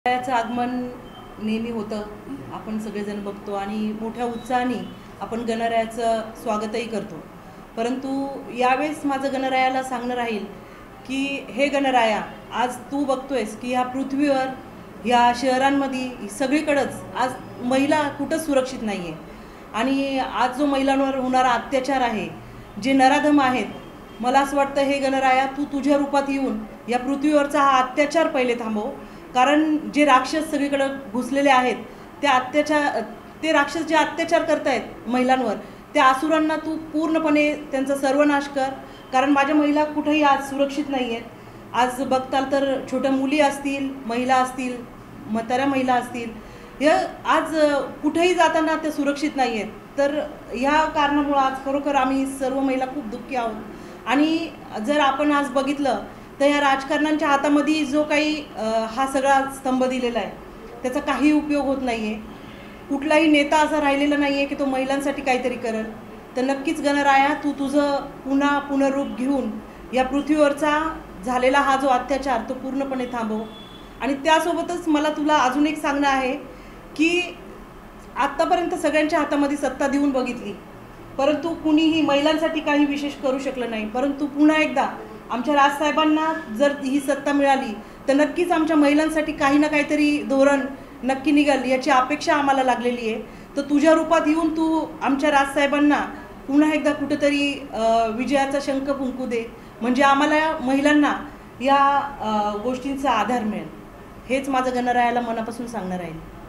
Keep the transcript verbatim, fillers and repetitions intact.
त्याचं आगमन नेहमी होतं, आपण सगळेजण बघतो आणि मोठ्या उत्साहाने आपण गणरायाचं स्वागतही करतो. परंतु यावेळेस माझं गणरायाला सांगणं राहील की हे गणराया, आज तू बघतोयस की ह्या पृथ्वीवर, ह्या शहरांमध्ये सगळीकडेच आज महिला कुठंच सुरक्षित नाही आहे. आणि आज जो महिलांवर होणारा अत्याचार आहे, जे नराधम आहेत, मला असं वाटतं हे गणराया तू तुझ्या रूपात येऊन या पृथ्वीवरचा हा अत्याचार पहिले थांबव. कारण जे राक्षस सगळीकडे घुसलेले आहेत, ते अत्याचार ते राक्षस जे अत्याचार करतायत महिलांवर, त्या असुरांना तू पूर्णपणे त्यांचा सर्वनाश कर. कारण माझ्या महिला कुठेही आज सुरक्षित नाही आहेत. आज बघताल तर छोट्या मुली असतील, महिला असतील, म्हाताऱ्या महिला असतील, हे आज कुठेही जाताना त्या सुरक्षित नाही आहेत. तर ह्या कारणामुळं आज खरोखर आम्ही सर्व महिला खूप दुःखी आहोत. आणि जर आपण आज बघितलं तर या राजकारण्यांच्या हातामध्ये जो काही हा सगळा स्तंभ दिलेला आहे, त्याचा काही उपयोग होत नाही आहे. कुठलाही नेता असा राहिलेला नाही आहे की तो महिलांसाठी काहीतरी करेल. तर नक्कीच गणराया, तू तुझं पुन्हा पुनरूप घेऊन या पृथ्वीवरचा झालेला हा जो अत्याचार तो पूर्णपणे थांबव. आणि त्यासोबतच मला तुला अजून एक सांगणं आहे की आत्तापर्यंत सगळ्यांच्या हातामध्ये सत्ता देऊन बघितली, परंतु कुणीही महिलांसाठी काही विशेष करू शकलं नाही. परंतु पुन्हा एकदा आमच्या राजसाहेबांना जर ही सत्ता मिळाली तर नक्कीच आमच्या महिलांसाठी काही ना काहीतरी धोरण नक्की निघाल, याची अपेक्षा आम्हाला लागलेली आहे. तर तुझ्या रूपात येऊन तू आमच्या राजसाहेबांना पुन्हा एकदा कुठेतरी विजयाचा शंख फुंकू दे, म्हणजे आम्हाला महिलांना या गोष्टींचा आधार मिळेल. हेच माझं गणरायाला मनापासून सांगणार आहे.